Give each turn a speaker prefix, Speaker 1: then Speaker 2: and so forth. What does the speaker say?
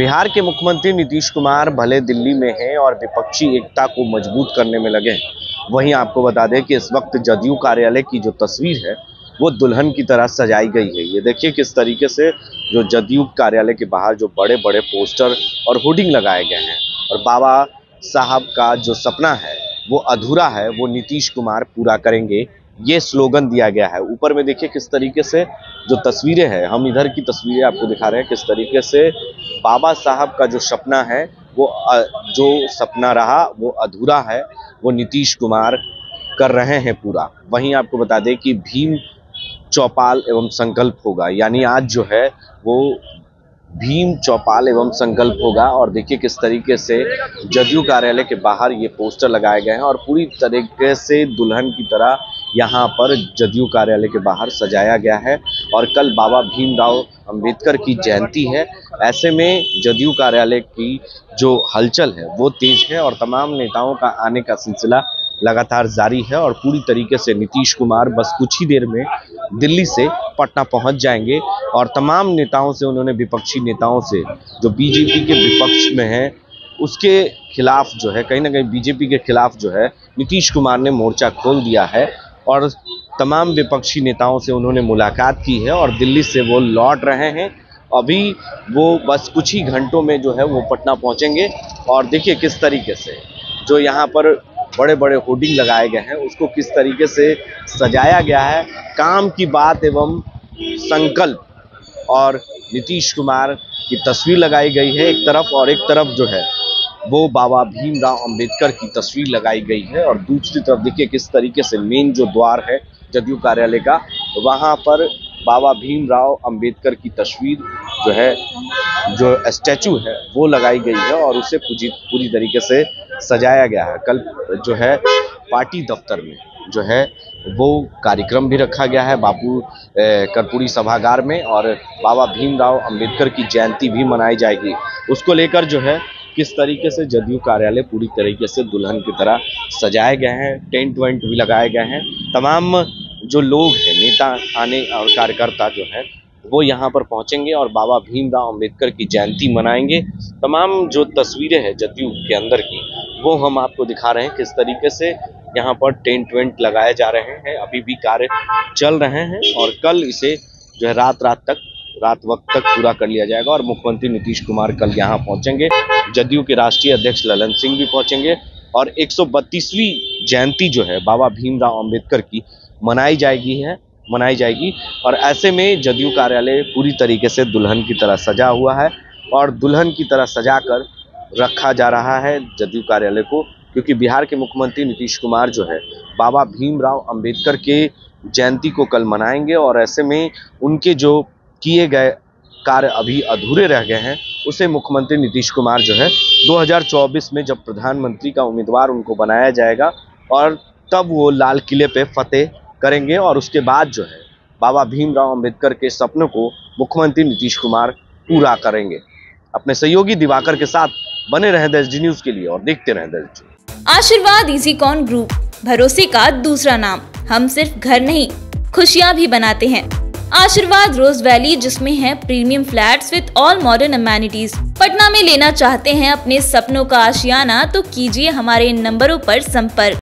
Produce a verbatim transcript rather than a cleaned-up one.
Speaker 1: बिहार के मुख्यमंत्री नीतीश कुमार भले दिल्ली में हैं और विपक्षी एकता को मजबूत करने में लगे हैं, वहीं आपको बता दें कि इस वक्त जदयू कार्यालय की जो तस्वीर है वो दुल्हन की तरह सजाई गई है। ये देखिए किस तरीके से जो जदयू कार्यालय के बाहर जो बड़े बड़े पोस्टर और होर्डिंग लगाए गए हैं और बाबा साहब का जो सपना है वो अधूरा है, वो नीतीश कुमार पूरा करेंगे, ये स्लोगन दिया गया है। ऊपर में देखिए किस तरीके से जो तस्वीरें हैं, हम इधर की तस्वीरें आपको दिखा रहे हैं, किस तरीके से बाबा साहब का जो सपना है वो जो सपना रहा वो अधूरा है, वो नीतीश कुमार कर रहे हैं पूरा। वहीं आपको बता दें कि भीम चौपाल एवं संकल्प होगा, यानी आज जो है वो भीम चौपाल एवं संकल्प होगा। और देखिए किस तरीके से जदयू कार्यालय के बाहर ये पोस्टर लगाए गए हैं और पूरी तरीके से दुल्हन की तरह यहाँ पर जदयू कार्यालय के बाहर सजाया गया है। और कल बाबा भीमराव अंबेडकर की जयंती है, ऐसे में जदयू कार्यालय की जो हलचल है वो तेज है और तमाम नेताओं का आने का सिलसिला लगातार जारी है। और पूरी तरीके से नीतीश कुमार बस कुछ ही देर में दिल्ली से पटना पहुंच जाएंगे और तमाम नेताओं से, उन्होंने विपक्षी नेताओं से जो बीजेपी के विपक्ष में है उसके खिलाफ जो है, कहीं ना कहीं बीजेपी के खिलाफ जो है नीतीश कुमार ने मोर्चा खोल दिया है और तमाम विपक्षी नेताओं से उन्होंने मुलाकात की है और दिल्ली से वो लौट रहे हैं। अभी वो बस कुछ ही घंटों में जो है वो पटना पहुंचेंगे। और देखिए किस तरीके से जो यहाँ पर बड़े बड़े होर्डिंग लगाए गए हैं उसको किस तरीके से सजाया गया है, काम की बात एवं संकल्प और नीतीश कुमार की तस्वीर लगाई गई है एक तरफ, और एक तरफ जो है वो बाबा भीमराव अंबेडकर की तस्वीर लगाई गई है। और दूसरी तरफ देखिए किस तरीके से मेन जो द्वार है जदयू कार्यालय का, वहाँ पर बाबा भीमराव अंबेडकर की तस्वीर जो है, जो स्टैचू है वो लगाई गई है और उसे पूरी पूरी तरीके से सजाया गया है। कल जो है पार्टी दफ्तर में जो है वो कार्यक्रम भी रखा गया है बापू कर्पूरी सभागार में, और बाबा भीमराव अंबेडकर की जयंती भी मनाई जाएगी। उसको लेकर जो है किस तरीके से जदयू कार्यालय पूरी तरीके से दुल्हन की तरह सजाए गए हैं, टेंट वेंट भी लगाए गए हैं। तमाम जो लोग हैं, नेता आने और कार्यकर्ता जो है वो यहाँ पर पहुँचेंगे और बाबा भीमराव अंबेडकर की जयंती मनाएंगे। तमाम जो तस्वीरें हैं जदयू के अंदर की वो हम आपको दिखा रहे हैं, किस तरीके से यहाँ पर टेंट वेंट लगाए जा रहे हैं। अभी भी कार्य चल रहे हैं और कल इसे जो है रात रात तक रात वक्त तक पूरा कर लिया जाएगा। और मुख्यमंत्री नीतीश कुमार कल यहाँ पहुँचेंगे, जदयू के राष्ट्रीय अध्यक्ष ललन सिंह भी पहुँचेंगे और एक सौ बत्तीसवीं जयंती जो है बाबा भीमराव अंबेडकर की मनाई जाएगी है मनाई जाएगी और ऐसे में जदयू कार्यालय पूरी तरीके से दुल्हन की तरह सजा हुआ है और दुल्हन की तरह सजा कर रखा जा रहा है जदयू कार्यालय को, क्योंकि बिहार के मुख्यमंत्री नीतीश कुमार जो है बाबा भीमराव अंबेडकर के जयंती को कल मनाएंगे और ऐसे में उनके जो किए गए कार्य अभी अधूरे रह गए हैं उसे मुख्यमंत्री नीतीश कुमार जो है दो हज़ार चौबीस में जब प्रधानमंत्री का उम्मीदवार उनको बनाया जाएगा और तब वो लाल किले पे फतेह करेंगे और उसके बाद जो है बाबा भीमराव अंबेडकर के सपनों को मुख्यमंत्री नीतीश कुमार पूरा करेंगे। अपने सहयोगी दिवाकर के साथ बने रहें देश जी न्यूज के लिए और देखते रहें देश जी।
Speaker 2: आशीर्वाद इजीकॉन ग्रुप, भरोसे का दूसरा नाम। हम सिर्फ घर नहीं, खुशियाँ भी बनाते हैं। आशीर्वाद रोज वैली, जिसमें है premium flats with all modern amenities. Patna में लेना चाहते हैं अपने सपनों का आशियाना, तो कीजिए हमारे इन नंबरों पर संपर्क।